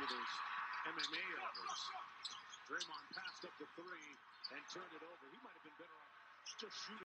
with his MMA elbows. Draymond passed up the three and turned it over. He might have been better off just shooting.